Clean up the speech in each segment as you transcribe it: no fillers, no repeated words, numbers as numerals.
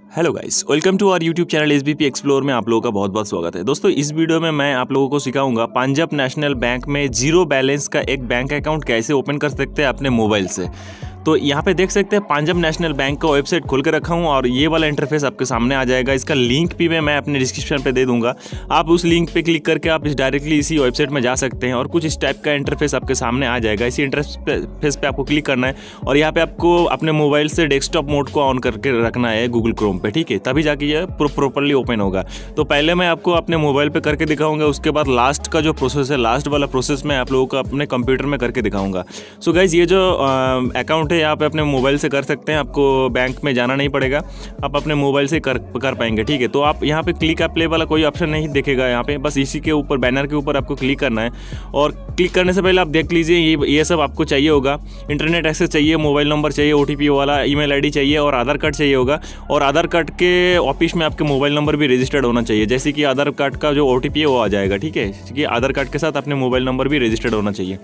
Hello guys, welcome to our YouTube channel SBP explore में आप लोगों का बहुत बहुत स्वागत है। दोस्तों, इस वीडियो में मैं आप लोगों को सिखाऊंगा पंजाब नेशनल बैंक में जीरो बैलेंस का एक बैंक अकाउंट कैसे ओपन कर सकते हैं अपने मोबाइल से। तो यहाँ पे देख सकते हैं पंजाब नेशनल बैंक का वेबसाइट खोल के रखा हूँ और ये वाला इंटरफेस आपके सामने आ जाएगा। इसका लिंक भी मैं अपने डिस्क्रिप्शन पे दे दूंगा। आप उस लिंक पे क्लिक करके आप डायरेक्टली इसी वेबसाइट में जा सकते हैं और कुछ इस टाइप का इंटरफेस आपके सामने आ जाएगा। इसी इंटरफेस पे आपको क्लिक करना है और यहाँ पे आपको अपने मोबाइल से डेस्कटॉप मोड को ऑन करके रखना है गूगल क्रोम पे, ठीक है, तभी जाके ये प्रॉपरली ओपन होगा। तो पहले मैं आपको अपने मोबाइल पे करके दिखाऊंगा, उसके बाद लास्ट का जो प्रोसेस है, लास्ट वाला प्रोसेस मैं आप लोगों को अपने कंप्यूटर में करके दिखाऊंगा। सो गाइज, ये जो अकाउंट है यहाँ पे अपने मोबाइल से कर सकते हैं, आपको बैंक में जाना नहीं पड़ेगा, आप अपने मोबाइल से कर पाएंगे, ठीक है। तो आप यहाँ पे क्लिक अप्लाई वाला कोई ऑप्शन नहीं दिखेगा यहाँ पे, बस इसी के ऊपर बैनर के ऊपर आपको क्लिक करना है। और क्लिक करने से पहले आप देख लीजिए ये सब आपको चाहिए होगा। इंटरनेट एक्सेस चाहिए, मोबाइल नंबर चाहिए, OTP वाला ईमेल आईडी चाहिए और आधार कार्ड चाहिए होगा। और आधार कार्ड के ऑफिस में आपके मोबाइल नंबर भी रजिस्टर्ड होना चाहिए, जैसे कि आधार कार्ड का जो OTP है वो आ जाएगा, ठीक है, कि आधार कार्ड के साथ अपने मोबाइल नंबर भी रजिस्टर्ड होना चाहिए।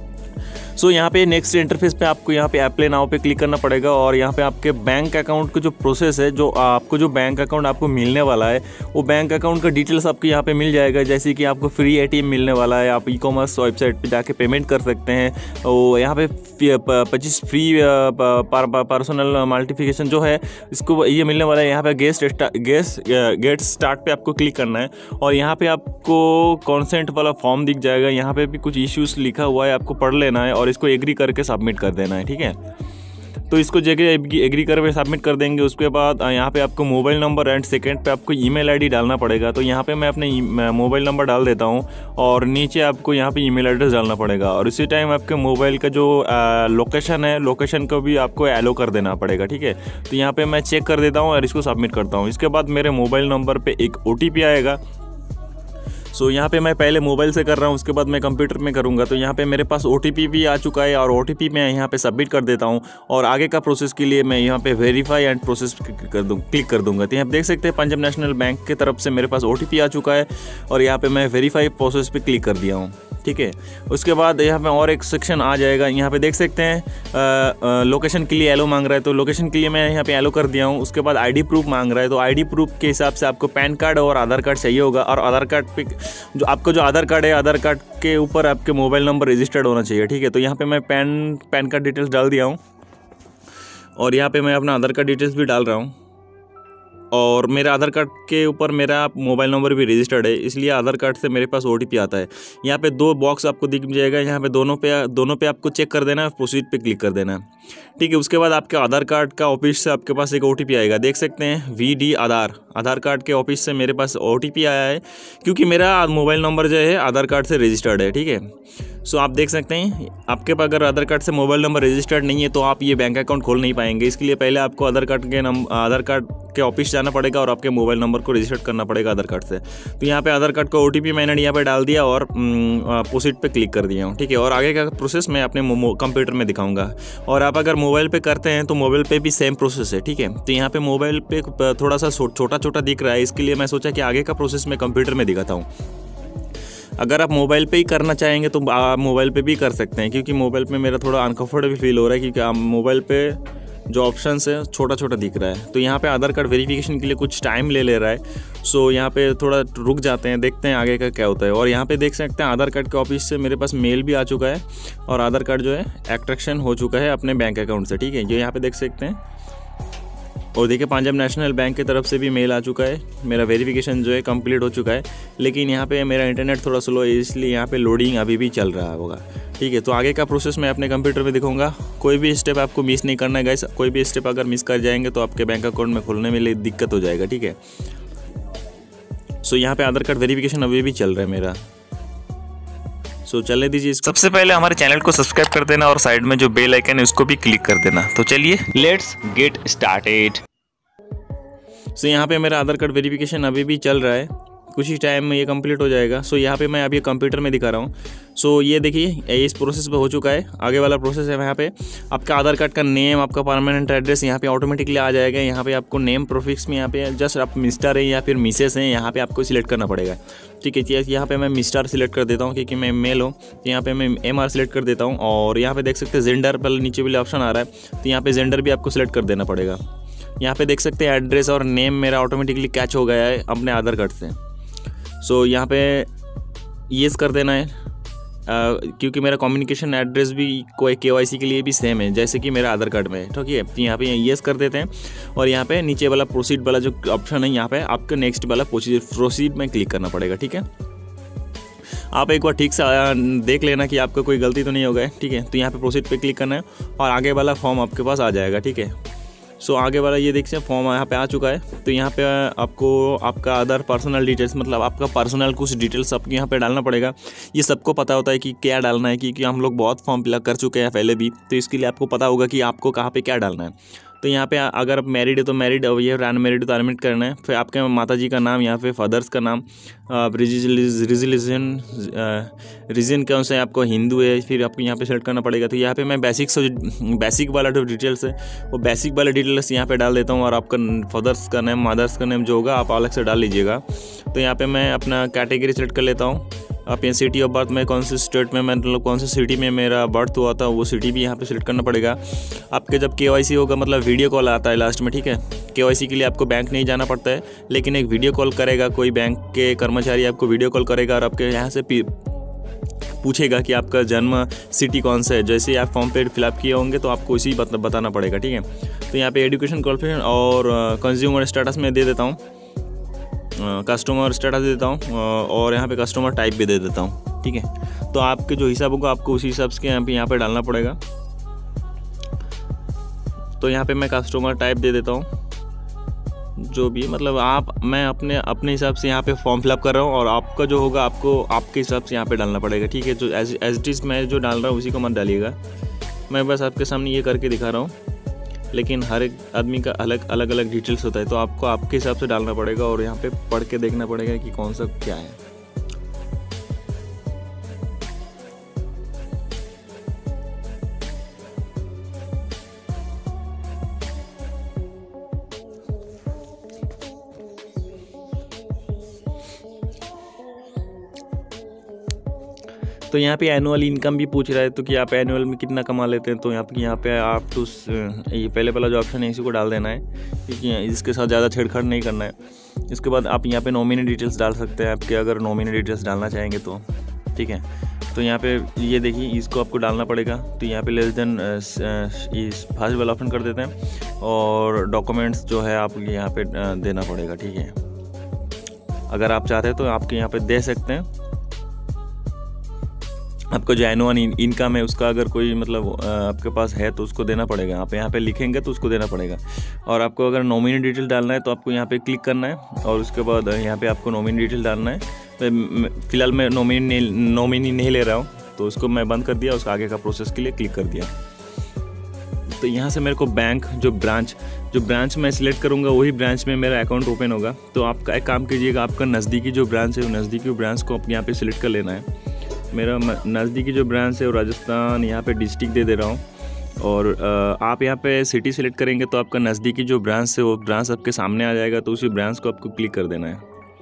सो यहाँ पे नेक्स्ट इंटरफेस पे आपको यहाँ पे अप्लाई नाउ पे क्लिक करना पड़ेगा और यहाँ पे आपके बैंक अकाउंट का जो प्रोसेस है, जो आपको जो बैंक अकाउंट आपको मिलने वाला है, वो बैंक अकाउंट का डिटेल्स आपको यहाँ पे मिल जाएगा। जैसे कि आपको फ्री ATM मिलने वाला है, आप ई-कॉमर्स वेबसाइट पे जाके पेमेंट कर सकते हैं। और यहाँ पे 25 फ्री पर्सनल मल्टीप्लिकेशन जो है इसको ये मिलने वाला है। यहाँ पे गेट स्टार्ट पे आपको क्लिक करना है और यहाँ पे आपको कॉन्सेंट वाला फॉर्म दिख जाएगा। यहाँ पे भी कुछ इश्यूज लिखा हुआ है, आपको पढ़ लेना है और इसको एग्री करके सबमिट कर देना है, ठीक है। तो इसको जगह एग्री करके सबमिट कर देंगे। उसके बाद यहाँ पे आपको मोबाइल नंबर एंड सेकंड पे आपको ईमेल आईडी डालना पड़ेगा। तो यहाँ पे मैं अपने मोबाइल नंबर डाल देता हूँ और नीचे आपको यहाँ पे ईमेल एड्रेस डालना पड़ेगा। और इसी टाइम आपके मोबाइल का जो लोकेशन है, लोकेशन को भी आपको एलो कर देना पड़ेगा, ठीक है। तो यहाँ पर मैं चेक कर देता हूँ और इसको सबमिट करता हूँ। इसके बाद मेरे मोबाइल नंबर पर एक OTP आएगा। सो यहाँ पे मैं पहले मोबाइल से कर रहा हूँ, उसके बाद मैं कंप्यूटर में करूँगा। तो यहाँ पे मेरे पास OTP भी आ चुका है और OTP मैं यहाँ पे सबमिट कर देता हूँ और आगे का प्रोसेस के लिए मैं यहाँ पे वेरीफाई एंड प्रोसेस क्लिक कर दूँगा। तो यहाँ देख सकते हैं पंजाब नेशनल बैंक की तरफ से मेरे पास OTP आ चुका है और यहाँ पर मैं वेरीफाई प्रोसेस पर क्लिक कर दिया हूँ, ठीक है। उसके बाद यहाँ पे और एक सेक्शन आ जाएगा। यहाँ पे देख सकते हैं लोकेशन के लिए एलो मांग रहा है, तो लोकेशन के लिए मैं यहाँ पे एलो कर दिया हूँ। उसके बाद ID प्रूफ मांग रहा है, तो ID प्रूफ के हिसाब से आपको पैन कार्ड और आधार कार्ड चाहिए होगा। और आधार कार्ड पे जो आपका जो आधार कार्ड है, आधार कार्ड के ऊपर आपके मोबाइल नंबर रजिस्टर्ड होना चाहिए, ठीक है। तो यहाँ पर मैं पैन कार्ड डिटेल्स डाल दिया हूँ और यहाँ पर मैं अपना आधार कार्ड डिटेल्स भी डाल रहा हूँ। और मेरे आधार कार्ड के ऊपर मेरा मोबाइल नंबर भी रजिस्टर्ड है, इसलिए आधार कार्ड से मेरे पास OTP आता है। यहाँ पे 2 बॉक्स आपको दिख जाएगा, यहाँ पे दोनों पे आपको चेक कर देना है, प्रोसीड पे क्लिक कर देना है, ठीक है। उसके बाद आपके आधार कार्ड का ऑफिस से आपके पास एक OTP आएगा। देख सकते हैं VD आधार कार्ड के ऑफिस से मेरे पास OTP आया है, क्योंकि मेरा मोबाइल नंबर जो है आधार कार्ड से रजिस्टर्ड है, ठीक है। सो आप देख सकते हैं आपके पास अगर आधार कार्ड से मोबाइल नंबर रजिस्टर्ड नहीं है तो आप ये बैंक अकाउंट खोल नहीं पाएंगे। इसके लिए पहले आपको आधार कार्ड के ऑफिस जाना पड़ेगा और आपके मोबाइल नंबर को रजिस्टर करना पड़ेगा आधार कार्ड से। तो यहाँ पे आधार कार्ड का OTP मैंने यहाँ पे डाल दिया और प्रोसीड पे क्लिक कर दिया हूँ, ठीक है। और आगे का प्रोसेस मैं अपने कंप्यूटर में दिखाऊंगा। और आप अगर मोबाइल पे करते हैं तो मोबाइल पे भी सेम प्रोसेस है, ठीक है। तो यहाँ पे मोबाइल पे थोड़ा सा छोटा दिख रहा है, इसके लिए मैं सोचा कि आगे का प्रोसेस मैं कंप्यूटर में दिखाता हूँ। अगर आप मोबाइल पे ही करना चाहेंगे तो आप मोबाइल पे भी कर सकते हैं, क्योंकि मोबाइल पे मेरा थोड़ा अनकंफर्टेबल फील हो रहा है, क्योंकि मोबाइल पे जो ऑप्शंस है छोटा दिख रहा है। तो यहाँ पे आधार कार्ड वेरिफिकेशन के लिए कुछ टाइम ले रहा है। सो यहाँ पे थोड़ा रुक जाते हैं, देखते हैं आगे का क्या होता है। और यहाँ पे देख सकते हैं आधार कार्ड के ऑफिस से मेरे पास मेल भी आ चुका है और आधार कार्ड जो है एक्सट्रैक्शन हो चुका है अपने बैंक अकाउंट से, ठीक है। जो यहाँ पे देख सकते हैं और देखिए पंजाब नेशनल बैंक की तरफ से भी मेल आ चुका है, मेरा वेरिफिकेशन जो है कंप्लीट हो चुका है। लेकिन यहाँ पे मेरा इंटरनेट थोड़ा स्लो है, इसलिए यहाँ पे लोडिंग अभी भी चल रहा होगा, ठीक है। तो आगे का प्रोसेस मैं अपने कंप्यूटर में दिखाऊंगा। कोई भी स्टेप आपको मिस नहीं करना है गाइस, कोई भी स्टेप अगर मिस कर जाएंगे तो आपके बैंक अकाउंट में खोलने में दिक्कत हो जाएगा, ठीक है। सो यहाँ पे आधार कार्ड वेरिफिकेशन अभी भी चल रहा है मेरा। सो चलने दीजिए। सबसे पहले हमारे चैनल को सब्सक्राइब कर देना और साइड में जो बेल आइकन है उसको भी क्लिक कर देना। तो चलिए लेट्स गेट स्टार्टेड। सो यहाँ पे मेरा आधार कार्ड वेरिफिकेशन अभी भी चल रहा है, कुछ ही टाइम में ये कंप्लीट हो जाएगा। सो यहाँ पे मैं अभी कंप्यूटर में दिखा रहा हूँ। सो ये देखिए इस प्रोसेस पे हो चुका है। आगे वाला प्रोसेस है, यहाँ पे आपका आधार कार्ड का नेम, आपका परमानेंट एड्रेस यहाँ पे ऑटोमेटिकली आ जाएगा। यहाँ पे आपको नेम प्रोफिक्स में यहाँ पे जस्ट आप मिस्टर हैं या फिर मिसेस हैं, यहाँ पे आपको सिलेक्ट करना पड़ेगा, ठीक है। यहाँ पे मैं मिस्टर सिलेक्ट कर देता हूँ क्योंकि मैं मेल हूँ, तो यहाँ पे मैं MR सिलेक्ट कर देता हूँ। और यहाँ पे देख सकते हैं जेंडर पर नीचे वाले ऑप्शन आ रहा है, तो यहाँ पे जेंडर भी आपको सिलेक्ट कर देना पड़ेगा। यहाँ पे देख सकते हैं एड्रेस और नेम मेरा ऑटोमेटिकली कैच हो गया है अपने आधार कार्ड से। सो यहाँ पे येस कर देना है, क्योंकि मेरा कम्युनिकेशन एड्रेस भी कोई KYC के लिए भी सेम है जैसे कि मेरा आधार कार्ड में है। ठीक है, तो यहाँ पे येस कर देते हैं और यहाँ पे नीचे वाला प्रोसीड वाला जो ऑप्शन है, यहाँ पे आपको नेक्स्ट वाला प्रोसीड में क्लिक करना पड़ेगा। ठीक है, आप एक बार ठीक से देख लेना कि आपका कोई गलती तो नहीं हो गया। ठीक है, तो यहाँ पे प्रोसीड पे क्लिक करना है और आगे वाला फॉर्म आपके पास आ जाएगा। ठीक है, सो आगे वाला ये देखिए फॉर्म यहाँ पे आ चुका है। तो यहाँ पे आपको आपका अदर पर्सनल डिटेल्स, मतलब आपका पर्सनल कुछ डिटेल्स आपको यहाँ पे डालना पड़ेगा। ये सबको पता होता है कि क्या डालना है, क्योंकि हम लोग बहुत फॉर्म फिलअप कर चुके हैं पहले भी, तो इसके लिए आपको पता होगा कि आपको कहाँ पे क्या डालना है। तो यहाँ पे अगर आप मैरिड है तो मैरिड, और ये अनमैरिड तो अनमैरिड करना है। फिर आपके माता जी का नाम, यहाँ पे फादर्स का नाम, रीजन कौन सा है, आपको हिंदू है, फिर आपको यहाँ पे सेलेक्ट करना पड़ेगा। तो यहाँ पे मैं बेसिक वाला जो डिटेल्स है वो बेसिक वाला डिटेल्स यहाँ पे डाल देता हूँ, और आपका फादर्स का नेम, मदर्स का नेम जो होगा आप अलग से डाल लीजिएगा। तो यहाँ पे मैं अपना कैटेगरी सेलेक्ट कर लेता हूँ। आप यहाँ सिटी ऑफ बर्थ में कौन से स्टेट में, मतलब कौन से सिटी में मेरा बर्थ हुआ था वो सिटी भी यहाँ पे सिलेक्ट करना पड़ेगा। आपके जब KYC होगा, मतलब वीडियो कॉल आता है लास्ट में। ठीक है, KYC के लिए आपको बैंक नहीं जाना पड़ता है, लेकिन एक वीडियो कॉल करेगा, कोई बैंक के कर्मचारी आपको वीडियो कॉल करेगा और आपके यहाँ से पूछेगा कि आपका जन्म सिटी कौन सा है। जैसे आप फॉर्म पे फिलअप किए होंगे तो आपको इसी बताना पड़ेगा। ठीक है, तो यहाँ पे एजुकेशन क्वालिफिकेशन और कंज्यूमर स्टेटस में दे देता हूँ, कस्टमर स्टेटस दे देता हूँ, और यहाँ पे कस्टमर टाइप भी दे देता हूँ। ठीक है, तो आपके जो हिसाब होगा आपको उसी हिसाब से यहाँ पे डालना पड़ेगा। तो यहाँ पे मैं कस्टमर टाइप दे देता हूँ, जो भी मतलब मैं अपने हिसाब से यहाँ पे फॉर्म फिलअप कर रहा हूँ, और आपका जो होगा आपको आपके हिसाब से यहाँ पे डालना पड़ेगा। ठीक है, जो एज इट इज़ मैं जो डाल रहा हूँ उसी को मत डालिएगा, मैं बस आपके सामने ये करके दिखा रहा हूँ, लेकिन हर एक आदमी का अलग अलग डिटेल्स होता है, तो आपको आपके हिसाब से डालना पड़ेगा और यहाँ पे पढ़ के देखना पड़ेगा कि कौन सा क्या है। तो यहाँ पे एनुअल इनकम भी पूछ रहा है, तो कि आप एनुअल में कितना कमा लेते हैं। तो यहाँ पे आप तो ये पहले वाला जो ऑप्शन है इसी को डाल देना है, क्योंकि इसके साथ ज़्यादा छेड़छाड़ नहीं करना है। इसके बाद आप यहाँ पे नॉमिनी डिटेल्स डाल सकते हैं, आपके अगर नॉमिनी डिटेल्स डालना चाहेंगे तो। ठीक है, तो यहाँ पे ये देखिए इसको आपको डालना पड़ेगा। तो यहाँ पे लेस देन इस फर्स्ट वाला ऑप्शन कर देते हैं, और डॉक्यूमेंट्स जो है आप यहाँ पे देना पड़ेगा। ठीक है, अगर आप चाहते हैं तो आपके यहाँ पे दे सकते हैं। आपको जो एनुअल इनकम है उसका अगर कोई मतलब आपके पास है तो उसको देना पड़ेगा, आप यहाँ पे लिखेंगे तो उसको देना पड़ेगा। और आपको अगर नॉमिनी डिटेल डालना है तो आपको यहाँ पे क्लिक करना है, और उसके बाद यहाँ पे आपको नॉमिनी डिटेल डालना है। तो फिलहाल मैं नॉमिनी नहीं ले रहा हूँ, तो उसको मैं बंद कर दिया, उसका आगे का प्रोसेस के लिए क्लिक कर दिया। तो यहाँ से मेरे को बैंक जो ब्रांच मैं सिलेक्ट करूँगा वही ब्रांच में मेरा अकाउंट ओपन होगा। तो आप एक काम कीजिएगा, आपका नज़दीकी जो ब्रांच है वो नज़दीकी ब्रांच को यहाँ पे सिलेक्ट कर लेना है। मेरा नज़दीकी जो ब्रांच है वो राजस्थान, यहाँ पे डिस्ट्रिक्ट दे रहा हूँ, और आप यहाँ पे सिटी सिलेक्ट करेंगे तो आपका नज़दीकी जो ब्रांच है वो ब्रांच आपके सामने आ जाएगा, तो उसी ब्रांच को आपको क्लिक कर देना है।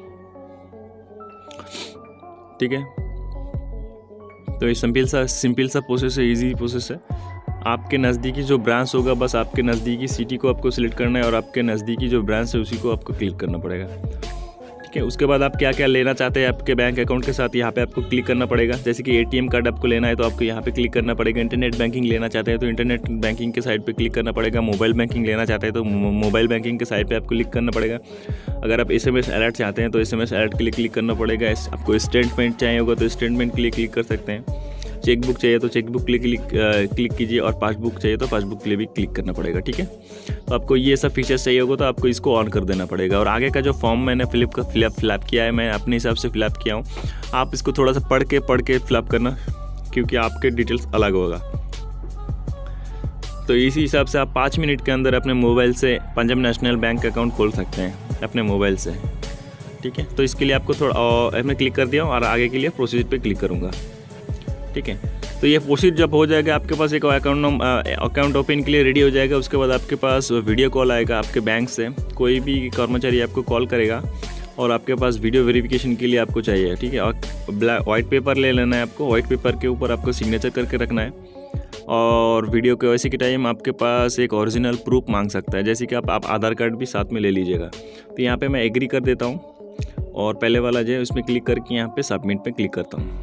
ठीक है, तो ये सिंपल सा प्रोसेस है, इजी प्रोसेस है। आपके नज़दीकी जो ब्रांच होगा बस आपके नज़दीकी सिटी को आपको सिलेक्ट करना है, और आपके नज़दीकी जो ब्रांच है उसी को आपको क्लिक करना पड़ेगा। ठीक है, उसके बाद आप क्या क्या लेना चाहते हैं आपके बैंक अकाउंट के साथ, यहाँ पे आपको क्लिक करना पड़ेगा। जैसे कि ATM कार्ड आपको लेना है तो आपको यहाँ पे क्लिक करना पड़ेगा। इंटरनेट बैंकिंग लेना चाहते हैं तो इंटरनेट बैंकिंग के साइट पे क्लिक करना पड़ेगा। मोबाइल बैंकिंग लेना चाहते हैं तो मोबाइल बैंकिंग के साइट पे आपको क्लिक करना पड़ेगा। अगर आप SMS अलर्ट चाहते हैं तो SMS अलर्ट के लिए क्लिक करना पड़ेगा। आपको स्टेटमेंट चाहिए होगा तो स्टेटमेंट के लिए क्लिक कर सकते हैं। चेकबुक चाहिए तो चेकबुक के लिए क्लिक कीजिए, और पासबुक चाहिए तो पासबुक के लिए भी क्लिक करना पड़ेगा। ठीक है, तो आपको ये सब फीचर्स चाहिए होगा तो आपको इसको ऑन कर देना पड़ेगा। और आगे का जो फॉर्म मैंने फिलअप किया है, मैं अपने हिसाब से फिलअप किया हूँ। आप इसको थोड़ा सा पढ़ के फिलअप करना, क्योंकि आपके डिटेल्स अलग होगा। तो इसी हिसाब से आप 5 मिनट के अंदर अपने मोबाइल से पंजाब नेशनल बैंक अकाउंट खोल सकते हैं अपने मोबाइल से। ठीक है, तो इसके लिए आपको थोड़ा मैं क्लिक कर दिया और आगे के लिए प्रोसीजर पे क्लिक करूँगा। ठीक है, तो ये प्रोसीड जब हो जाएगा आपके पास एक अकाउंट ओपन के लिए रेडी हो जाएगा। उसके बाद आपके पास वीडियो कॉल आएगा आपके बैंक से, कोई भी कर्मचारी आपको कॉल करेगा, और आपके पास वीडियो वेरिफिकेशन के लिए आपको चाहिए। ठीक है, और वाइट पेपर ले लेना है आपको। वाइट पेपर के ऊपर आपको सिग्नेचर करके रखना है, और वीडियो केवाईसी के टाइम आपके पास एक ओरिजिनल प्रूफ मांग सकता है, जैसे कि आप आधार कार्ड भी साथ में ले लीजिएगा। तो यहाँ पे मैं एग्री कर देता हूँ और पहले वाला जो है उसमें क्लिक करके यहाँ पे सबमिट पे क्लिक करता हूँ।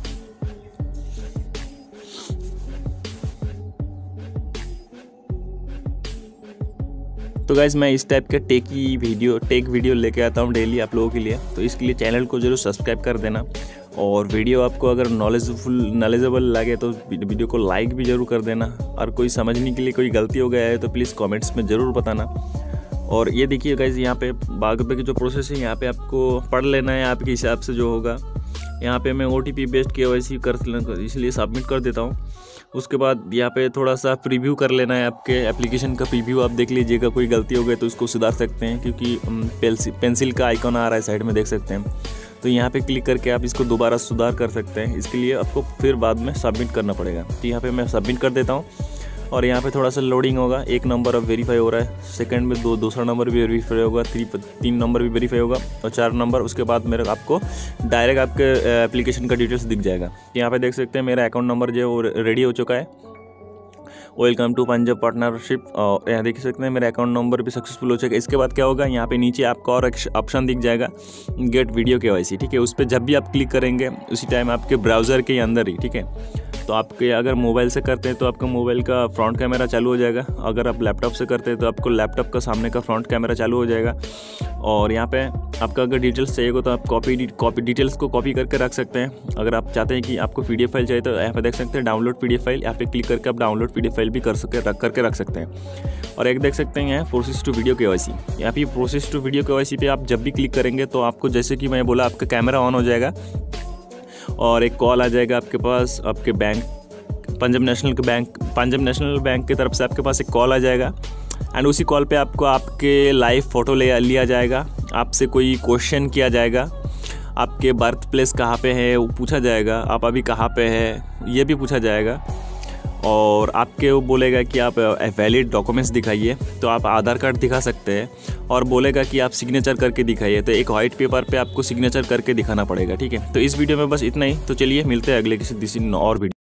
तो गाइज़ मैं इस टाइप के टेक वीडियो लेके आता हूँ डेली आप लोगों के लिए, तो इसके लिए चैनल को जरूर सब्सक्राइब कर देना। और वीडियो आपको अगर नॉलेजेबल लगे तो वीडियो को लाइक भी ज़रूर कर देना। और कोई समझने के लिए कोई गलती हो गया है तो प्लीज़ कमेंट्स में ज़रूर बताना। और ये देखिए गाइज़, यहाँ पे बाकी की जो प्रोसेस है यहाँ पे आपको पढ़ लेना है आपके हिसाब से जो होगा। यहाँ पे मैं OTP बेस्ड KYC कर इसलिए सबमिट कर देता हूँ। उसके बाद यहाँ पे थोड़ा सा प्रीव्यू कर लेना है, आपके एप्लीकेशन का प्रीव्यू आप देख लीजिएगा। कोई गलती हो गई तो उसको सुधार सकते हैं, क्योंकि पेंसिल का आइकॉन आ रहा है साइड में, देख सकते हैं। तो यहाँ पे क्लिक करके आप इसको दोबारा सुधार कर सकते हैं। इसके लिए आपको फिर बाद में सबमिट करना पड़ेगा। तो यहाँ पे मैं सबमिट कर देता हूँ और यहाँ पे थोड़ा सा लोडिंग होगा। 1 नंबर अब वेरीफाई हो रहा है, सेकंड में दूसरा नंबर भी वेरीफाई होगा, 3 नंबर भी वेरीफाई होगा और 4 नंबर। उसके बाद मेरे आपको डायरेक्ट आपके एप्लीकेशन का डिटेल्स दिख जाएगा। यहाँ पे देख सकते हैं मेरा अकाउंट नंबर जो है वो रेडी हो चुका है। वेलकम टू पंजाब पार्टनरशिप, और यहाँ देख सकते हैं मेरा अकाउंट नंबर भी सक्सेसफुल हो चुका है। इसके बाद क्या होगा, यहाँ पे नीचे आपका और एक ऑप्शन दिख जाएगा, गेट वीडियो KYC, ठीक है। उस पर जब भी आप क्लिक करेंगे उसी टाइम आपके ब्राउज़र के अंदर ही, ठीक है। तो आपके अगर मोबाइल से करते हैं तो आपका मोबाइल का फ्रंट कैमरा चालू हो जाएगा। अगर आप लैपटॉप से करते हैं तो आपको लैपटॉप का सामने का फ्रंट कैमरा चालू हो जाएगा। और यहाँ पे आपका अगर डिटेल्स चाहिए हो तो आप कॉपी डिटेल्स को कॉपी करके रख सकते हैं। अगर आप चाहते हैं कि आपको PDF फाइल चाहिए तो यहाँ पे देख सकते हैं डाउनलोड PDF फाइल, यहाँ पे क्लिक करके आप डाउनलोड PDF फाइल भी करके रख सकते हैं। और एक देख सकते हैं यहाँ प्रोसेस टू वीडियो KYC, यहाँ पे प्रोसेस टू वीडियो KYC पे आप जब भी क्लिक करेंगे तो आपको, जैसे कि मैं बोला, आपका कैमरा ऑन हो जाएगा और एक कॉल आ जाएगा आपके पास, आपके बैंक पंजाब नेशनल बैंक की तरफ से आपके पास एक कॉल आ जाएगा। एंड उसी कॉल पे आपको आपके लाइव फ़ोटो लिया जाएगा, आपसे कोई क्वेश्चन किया जाएगा, आपके बर्थ प्लेस कहाँ पे है वो पूछा जाएगा, आप अभी कहाँ पे है ये भी पूछा जाएगा। और आपके वो बोलेगा कि आप वैलिड डॉक्यूमेंट्स दिखाइए, तो आप आधार कार्ड दिखा सकते हैं। और बोलेगा कि आप सिग्नेचर करके दिखाइए, तो एक वाइट पेपर पे आपको सिग्नेचर करके दिखाना पड़ेगा, ठीक है। तो इस वीडियो में बस इतना ही। तो चलिए मिलते हैं अगले किसी और वीडियो।